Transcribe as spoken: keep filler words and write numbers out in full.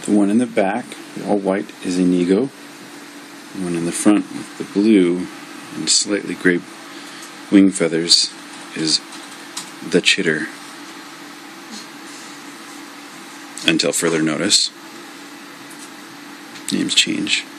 The one in the back, all white, is Inigo. The one in the front with the blue and slightly gray wing feathers is the Chitter. Until further notice. Names change.